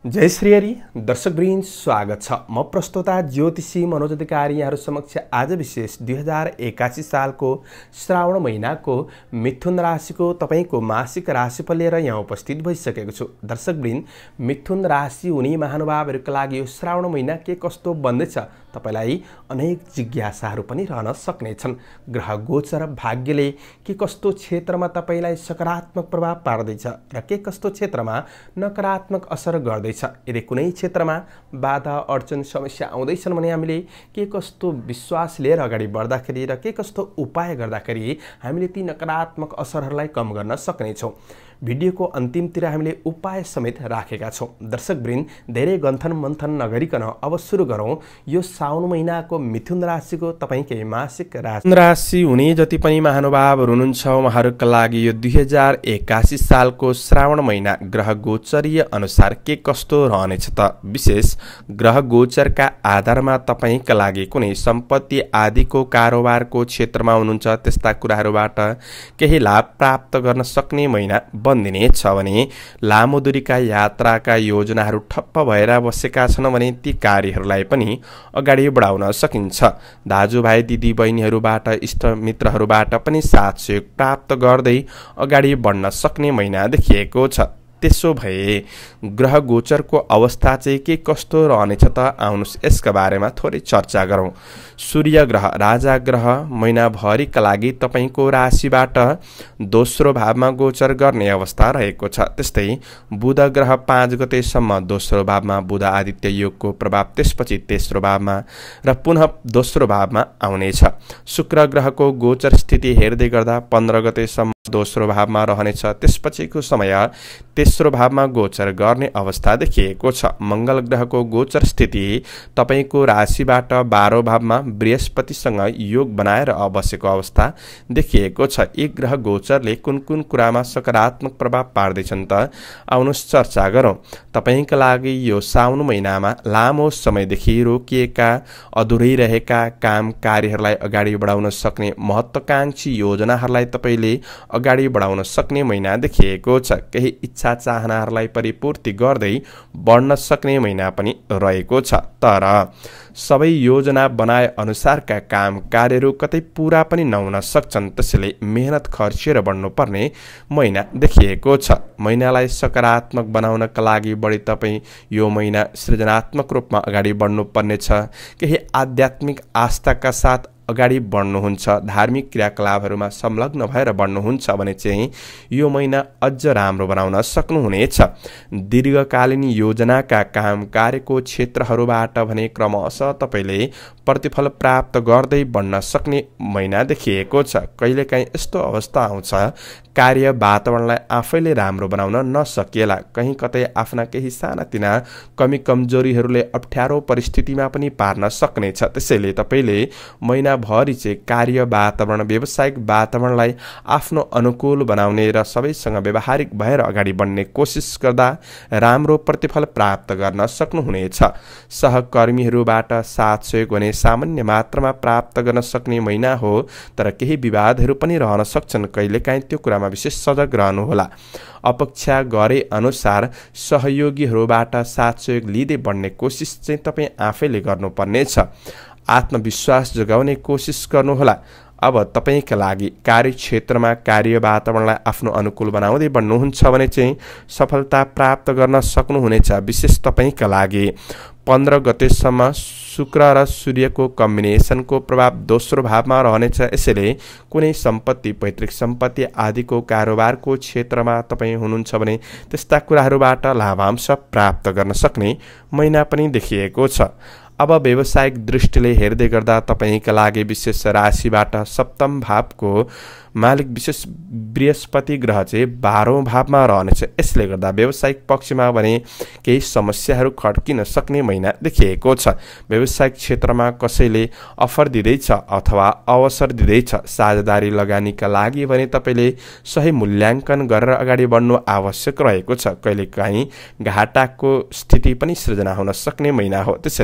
जय श्री हरि दर्शकवृन्द स्वागत छ। म प्रस्तोता ज्योतिषी मनोज अधिकारी यहाँहरु समक्ष आज विशेष 2081 सालको श्रावण महिनाको मिथुन राशिको तपाईको मासिक राशिफल लिएर यहाँ उपस्थित भइसकेको छु। दर्शकवृन्द, मिथुन राशि हुने महानुभावहरुका लागि यो श्रावण महिना के कस्तो बन्दैछ तपाईलाई अनेक जिज्ञासाहरु पनि रहन सक्नेछन्। ग्रह गोचर भाग्यले के कस्तो क्षेत्रमा तपाईलाई सकारात्मक प्रभाव पार्दैछ र के कस्तो क्षेत्रमा नकारात्मक असर गर्दैछ। यदि कुनै क्षेत्रमा बाधा अडचन समस्या आउँदैछन् भने हामीले के कस्तो विश्वास लिएर अगाडि बढ्दाखेरि र के कस्तो उपाय गर्दाखेरि हामीले ती नकारात्मक असरहरूलाई कम गर्न सक्नेछौँ। भिडियोको अन्तिमतिर हामीले उपाय समेत राखेका छौँ। दर्शकवृन्द, धेरै गन्थन मन्थन नगरिकन अब सुरु गरौँ यो साउन महिनाको मिथुन राशिको तपाईकै मासिक राशि हुने जति पनि महानुभावहरु हुनुहुन्छ उहाँहरुका लागि यो 2081 सालको श्रावण महिना ग्रह गोचरीय अनुसार के कस्तो रहनेछ त। विशेष ग्रह गोचरका आधारमा तपाईका लागि कुनै सम्पत्ति आदिको कारोबारको क्षेत्रमा हुनुहुन्छ त्यस्ता कुराहरुबाट केही लाभ प्राप्त गर्न सक्ने महिना बन्दिने छ भने लामो दूरीका यात्राका योजनाहरू ठप्प भएर बसेका छन् भने ती कार्यहरूलाई पनि अगाडि बढाउन सकिन्छ। दाजुभाइ दिदी बहिनीहरूबाट इष्ट मित्रहरूबाट पनि साथ सहयोग प्राप्त गर्दै अगाडि बढ्न सक्ने महिना देखिएको छ। त्यसो भए ग्रह गोचरको अवस्था चाहिँ के कस्तो रहनेछ त आउनुस् यसका बारेमा थोरै चर्चा गरौँ। सूर्य ग्रह राजा ग्रह महिनाभरिका लागि तपाईको राशिबाट दोस्रो भावमा गोचर गर्ने अवस्था रहेको छ। त्यस्तै बुध ग्रह 5 गतेसम्म दोस्रो भावमा बुध आदित्य योगको प्रभाव, त्यसपछि तेस्रो भावमा र पुनः दोस्रो भावमा आउनेछ। शुक्र ग्रहको गोचर स्थिति हेर्दै गर्दा 15 गतेसम्म दोस्रो भावमा रहनेछ, त्यसपछिको समय तेस्रो भावमा गोचर गर्ने अवस्था देखिएको छ। मंगल ग्रहको गोचर स्थिति तपाईको राशिबाट 12 भावमा बृहस्पतिसँग योग बनाएर बसेको अवस्था देखिएको छ। एक ग्रह गोचरले कुन कुन कुरामा सकारात्मक प्रभाव पार्दैछन् त आउनुस् चर्चा गरौँ। तपाईका लागि यो साउन महिनामा लामो समयदेखि रोकिएका अधुरै रहेका काम कार्यहरूलाई अगाडि बढाउन सक्ने महत्त्वकांक्षी योजनाहरूलाई तपाईले अगाडि बढाउन सक्ने महिना देखिएको छ। केही इच्छा चाहनाहरूलाई परिपूर्ति गर्दै बढ्न सक्ने महिना पनि रहेको छ। तर सबै योजना बनाए अनुसारका काम कार्यहरू कतै पूरा पनि नहुन सक्छन्, त्यसैले मेहनत खर्चेर बढ्नुपर्ने महिना देखिएको छ। महिनालाई सकारात्मक बनाउनका लागि बढी तपाईँ यो महिना सृजनात्मक रूपमा अगाडि बढ्नुपर्नेछ। केही आध्यात्मिक आस्थाका साथ अगाडि बढ्नुहुन्छ, धार्मिक क्रियाकलापहरूमा संलग्न भएर बढ्नुहुन्छ भने चाहिँ यो महिना अझ राम्रो बनाउन सक्नुहुनेछ। दीर्घकालीन योजनाका काम कार्यको क्षेत्रहरूबाट भने क्रमशः तपाईले प्रतिफल प्राप्त गर्दै बढ्न सक्ने महिना देखिएको छ। कहिलेकाहीँ यस्तो अवस्था आउँछ कार्य वातावरणलाई आफैले राम्रो बनाउन नसकिएला, कहीँ कतै आफ्ना केही सानातिना कमी कमजोरीहरूले अप्ठ्यारो परिस्थितिमा पनि पार्न सक्नेछ। त्यसैले तपाईले महिनाभरि चाहिँ कार्य वातावरण व्यावसायिक वातावरणलाई आफ्नो अनुकूल बनाउने र सबैसँग व्यावहारिक भएर अगाडि बढ्ने कोसिस गर्दा राम्रो प्रतिफल प्राप्त गर्न सक्नुहुनेछ। सहकर्मीहरूबाट साथ सहयोग भने सामान्य मात्रामा प्राप्त गर्न सक्ने महिना हो, तर केही विवादहरू पनि रहन सक्छन्। कहिलेकाहीँ त्यो कुरामा विशेष सजग रहनुहोला। अपेक्षा गरे अनुसार सहयोगीहरूबाट साथ सहयोग लिँदै बढ्ने कोसिस चाहिँ तपाईँ आफैले गर्नुपर्नेछ। आत्मविश्वास जगाउने कोसिस गर्नुहोला। अब तपाईका लागि कार्यक्षेत्रमा कार्य वातावरणलाई आफ्नो अनुकूल बनाउँदै बढ्नुहुन्छ भने चाहिँ सफलता प्राप्त गर्न सक्नुहुनेछ। विशेष तपाईका लागि 15 गतेसम्म शुक्र र सूर्यको कम्बिनेसनको प्रभाव दोस्रो भावमा रहनेछ। यसैले कुनै सम्पत्ति, पैतृक सम्पत्ति आदिको कारोबारको क्षेत्रमा तपाईँ हुनुहुन्छ भने त्यस्ता कुराहरूबाट लाभांश प्राप्त गर्न सक्ने महिना पनि देखिएको छ। अब व्यावसायिक दृष्टिले हेर्दै गर्दा तपाईका लागि विशेष राशिबाट सप्तम भावको मालिक विशेष बृहस्पति ग्रह चाहिँ 12औं भावमा रहनेछ। यसले गर्दा व्यावसायिक पक्षमा भने केही समस्याहरू खड्किन सक्ने महिना देखिएको छ। व्यावसायिक क्षेत्रमा कसैले अफर दिँदैछ अथवा अवसर दिँदैछ साझेदारी लगानीका लागि भने तपाईले सही मूल्याङ्कन गरेर अगाडि बढ्नु आवश्यक रहेको छ। कहिलेकाहीँ घाटाको स्थिति पनि सृजना हुन सक्ने महिना हो। त्यसैले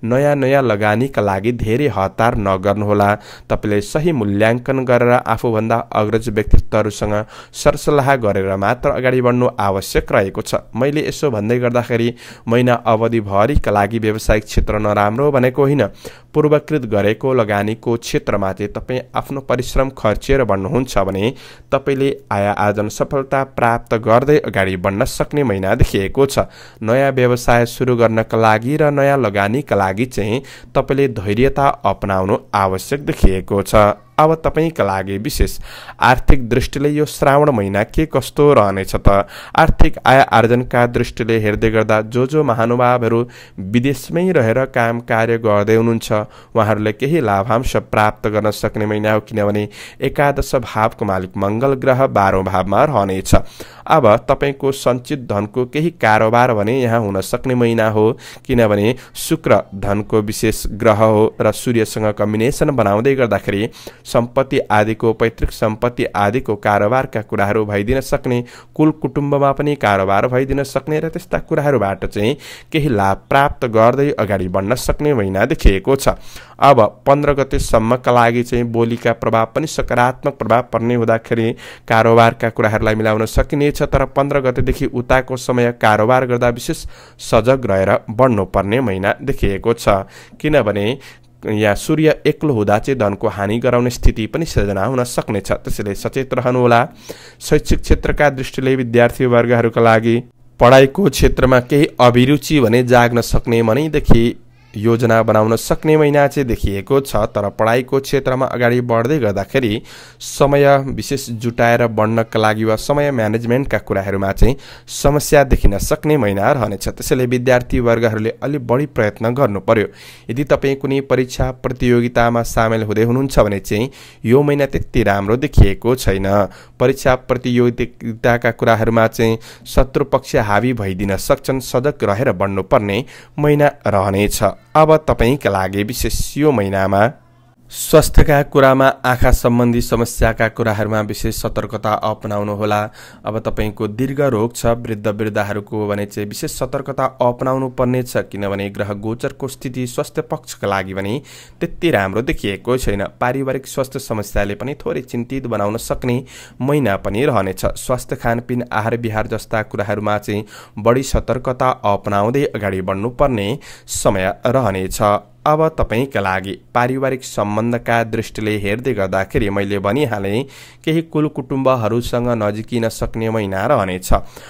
नयाँ लगानीका लागि धेरै हतार नगर्नुहोला। तपाईले सही मूल्याङ्कन गरेर आफूभन्दा अग्रज व्यक्तित्वहरूसँग सरसल्लाह गरेर मात्र अगाडि बढ्नु आवश्यक रहेको छ। मैले यसो भन्दै गर्दाखेरि महिना अवधिभरिका लागि व्यावसायिक क्षेत्र नराम्रो भनेको होइन। पूर्वकृत गरेको लगानीको क्षेत्रमा चाहिँ तपाईँ आफ्नो परिश्रम खर्चेर बढ्नुहुन्छ भने तपाईले आय आर्जन सफलता प्राप्त गर्दै अगाडि बढ्न सक्ने महिना देखिएको छ। नयाँ व्यवसाय सुरु गर्नका लागि र नयाँ लगानीका लागि चाहिँ तपाईले धैर्यता अपनाउनु आवश्यक देखिएको छ। अब तपाईका लागि विशेष आर्थिक दृष्टिले यो श्रावण महिना के कस्तो रहनेछ त? आर्थिक आय आर्जनका दृष्टिले हेर्दै गर्दा जो महानुभावहरू विदेशमै रहेर काम कार्य गर्दै हुनुहुन्छ उहाँहरूले केही लाभांश प्राप्त गर्न सक्ने महिना हो, किनभने एकादश भावको मालिक मंगल ग्रह 12औं भावमा रहनेछ। अब तपाईको सञ्चित धनको केही कारोबार भने यहाँ हुन सक्ने महिना हो, किनभने शुक्र धनको विशेष ग्रह हो र सूर्यसँग कम्बिनेसन बनाउँदै गर्दाखेरि सम्पत्ति आदिको पैतृक सम्पत्ति आदिको कारोबारका कुराहरू भइदिन सक्ने, कुल कुटुम्बमा पनि कारोबार भइदिन सक्ने र त्यस्ता कुराहरूबाट चाहिँ केही लाभ प्राप्त गर्दै अगाडि बढ्न सक्ने महिना देखिएको छ। अब 15 गतेसम्मका लागि चाहिँ बोलीका प्रभाव पनि सकारात्मक प्रभाव पर्ने हुँदाखेरि कारोबारका कुराहरूलाई मिलाउन सकिनेछ, तर 15 गतेदेखि उताको समय कारोबार गर्दा विशेष सजग रहेर बढ्नुपर्ने महिना देखिएको छ, किनभने यहाँ सूर्य एक्लो हुँदा चाहिँ धनको हानि गराउने स्थिति पनि सृजना हुन सक्नेछ। त्यसैले सचेत रहनुहोला। शैक्षिक क्षेत्रका दृष्टिले विद्यार्थी वर्गहरूका लागि पढाइको क्षेत्रमा केही अभिरुचि भने जाग्न सक्ने मनैदेखि योजना बनाउन सक्ने महिना चाहिँ देखिएको छ, तर पढाइको क्षेत्रमा अगाडि बढ्दै गर्दाखेरि समय विशेष जुटाएर बढ्नका लागि वा समय म्यानेजमेन्टका कुराहरूमा चाहिँ समस्या देखिन सक्ने महिना रहनेछ। त्यसैले विद्यार्थी वर्गहरूले अलि बढी प्रयत्न गर्नु पर्यो। यदि तपाईँ कुनै परीक्षा प्रतियोगितामा सामेल हुँदै हुनुहुन्छ भने चाहिँ यो महिना त्यति राम्रो देखिएको छैन। परीक्षा प्रतियोगिताका कुराहरूमा चाहिँ शत्रु पक्ष हावी भइदिन सक्छन्, सजग रहेर बढ्नुपर्ने महिना रहनेछ। अब तपाईका लागि विशेष यो महिनामा स्वास्थ्यका कुरामा आँखा सम्बन्धी समस्याका कुराहरूमा विशेष सतर्कता अपनाउनु होला। अब तपाईको दीर्घ रोग छ वृद्धहरूको भने चाहिँ विशेष सतर्कता अपनाउनु पर्नेछ, किनभने ग्रह गोचरको स्थिति स्वास्थ्य पक्षका लागि भने त्यति राम्रो देखिएको छैन। पारिवारिक स्वास्थ्य समस्याले पनि थोरै चिन्तित बनाउन सक्ने महिना पनि रहनेछ। स्वास्थ्य खानपिन आहार विहार जस्ता कुराहरूमा चाहिँ बढी सतर्कता अपनाउँदै अगाडि बढ्नुपर्ने समय रहनेछ। अब तपाईका लागि पारिवारिक सम्बन्धका दृष्टिले हेर्दै गर्दाखेरि मैले भनिहालेँ केही कुल कुटुम्बहरूसँग नजिकिन सक्ने महिना रहनेछ।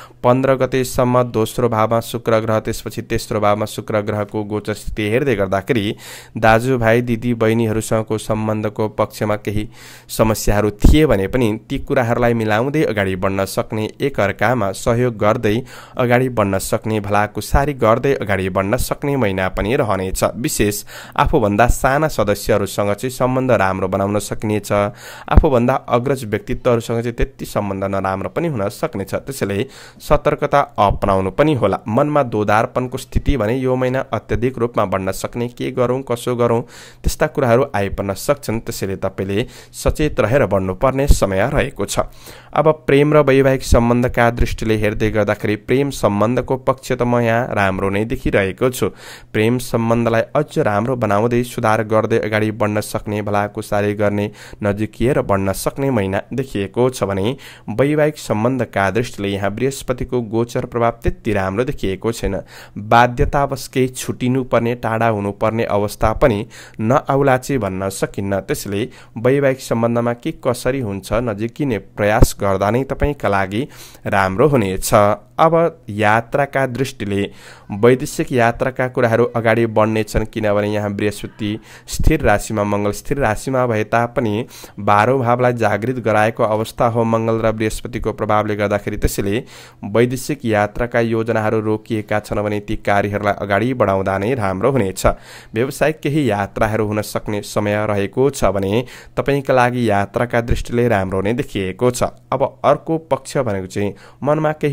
15 गतेसम्म दोस्रो भावमा शुक्र ग्रह, त्यसपछि तेस्रो भावमा शुक्र ग्रहको गोचर स्थिति हेर्दै गर्दाखेरि दाजुभाइ दिदी बहिनीहरूसँगको सम्बन्धको पक्षमा केही समस्याहरू थिए भने पनि ती कुराहरूलाई मिलाउँदै अगाडि बढ्न सक्ने, एकअर्कामा सहयोग गर्दै अगाडि बढ्न सक्ने, भलाकुसारी गर्दै अगाडि बढ्न सक्ने महिना पनि रहनेछ। विशेष आफूभन्दा साना सदस्यहरूसँग चाहिँ सम्बन्ध राम्रो बनाउन सकिनेछ। आफूभन्दा अग्रज व्यक्तित्वहरूसँग चाहिँ त्यति सम्बन्ध नराम्रो पनि हुन सक्नेछ। त्यसैले सतर्कता अपनाउनु पनि होला। मनमा दोधारपनको स्थिति भने यो महिना अत्यधिक रूपमा बढ्न सक्ने, के गरौँ कसो गरौँ त्यस्ता कुराहरू आइपर्न सक्छन्। त्यसैले तपाईले सचेत रहेर बढ्नुपर्ने समय रहेको छ। अब प्रेम र वैवाहिक सम्बन्धका दृष्टिले हेर्दै गर्दाखेरि प्रेम सम्बन्धको पक्ष त म यहाँ राम्रो नै देखिरहेको छु। प्रेम सम्बन्धलाई अझ राम्रो बनाउँदै सुधार गर्दै अगाडि बढ्न सक्ने, भलाकुसारी गर्ने, नजिकिएर बढ्न सक्ने महिना देखिएको छ भने वैवाहिक सम्बन्धका दृष्टिले यहाँ बृहस्पतिको गोचर प्रभाव त्यति राम्रो देखिएको छैन। बाध्यतावश केही छुटिनुपर्ने, टाढा हुनुपर्ने अवस्था पनि नआउला चाहिँ भन्न सकिन्न। त्यसैले वैवाहिक सम्बन्धमा के कसरी हुन्छ नजिकिने प्रयास गर्दा नै तपाईका लागि राम्रो हुनेछ। अब यात्राका दृष्टिले वैदेशिक यात्राका कुराहरू अगाडि बढ्नेछन्, किनभने यहाँ बृहस्पति स्थिर राशिमा, मंगल स्थिर राशिमा भए तापनि 12औं भावलाई जागृत गराएको अवस्था हो मंगल र बृहस्पतिको प्रभावले गर्दाखेरि। त्यसैले वैदेशिक यात्राका योजनाहरू रोकिएका छन् भने ती कार्यहरूलाई अगाडि बढाउँदा नै राम्रो हुनेछ। व्यावसायिक केही यात्राहरू हुन सक्ने समय रहेको छ भने तपाईका लागि यात्राका दृष्टिले राम्रो नै देखिएको छ। अब अर्को पक्ष भनेको चाहिँ मनमा केही नकारात्मक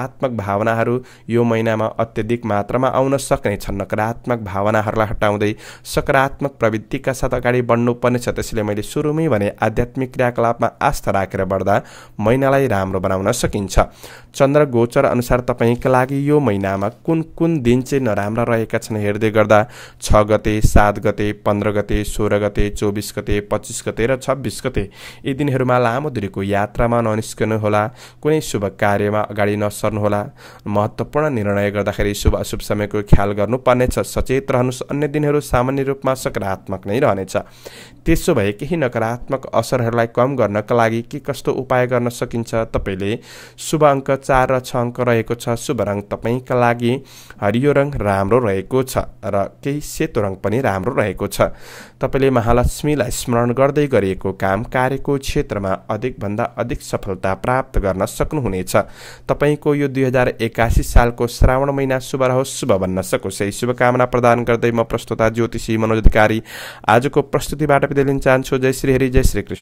सकारात्मक भावनाहरू यो महिनामा अत्यधिक मात्रामा आउन सक्ने छन्। नकारात्मक भावनाहरूलाई हटाउँदै सकारात्मक प्रवृत्तिका साथ अगाडि बढ्नुपर्नेछ। त्यसैले मैले सुरुमै भने आध्यात्मिक क्रियाकलापमा आस्था राखेर बढ्दा महिनालाई राम्रो बनाउन सकिन्छ। चन्द्र गोचर अनुसार तपाईँका लागि यो महिनामा कुन कुन दिन चाहिँ नराम्रा रहेका छन् हेर्दै गर्दा 6 गते, 7 गते, 15 गते, 16 गते, 24 गते, 25 गते र 26 गते यी दिनहरूमा लामो दूरीको यात्रामा ननिस्कनुहोला। कुनै शुभ कार्यमा अगाडि नसर्नुहोला। महत्त्वपूर्ण निर्णय गर्दाखेरि शुभ अशुभ समयको ख्याल गर्नुपर्नेछ। सचेत रहनुहोस्। अन्य दिनहरू सामान्य रूपमा सकारात्मक नै रहनेछ। त्यसो भए केही नकारात्मक असरहरूलाई कम गर्नका लागि के कस्तो उपाय गर्न सकिन्छ? तपाईँले शुभ अङ्क 4 र 6 अङ्क रहेको छ। शुभ रङ तपाईँका लागि हरियो रङ राम्रो रहेको छ र केही सेतो रङ पनि राम्रो रहेको छ। तपाईँले महालक्ष्मीलाई स्मरण गर्दै गरिएको काम कार्यको क्षेत्रमा अधिकभन्दा अधिक सफलता प्राप्त गर्न सक्नुहुनेछ। तपाईँको यो 2081 सालको श्रावण महिना शुभ रहोस्, शुभ बन्न सकोस्, यही शुभकामना प्रदान गर्दै म प्रस्तोता ज्योतिषी मनोज अधिकारी आजको प्रस्तुतिबाट बिदा लिन चाहन्छु। जय श्री हरि, जय श्री कृष्ण।